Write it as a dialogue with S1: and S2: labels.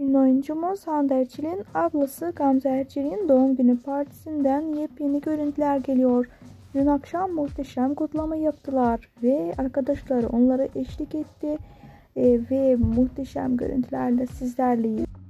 S1: Ünlü oyuncumuz Hande Erçel'in ablası Gamze Erçel'in doğum günü partisinden yepyeni görüntüler geliyor. Dün akşam muhteşem kutlama yaptılar ve arkadaşları onlara eşlik etti ve muhteşem görüntülerle sizlerleyiz.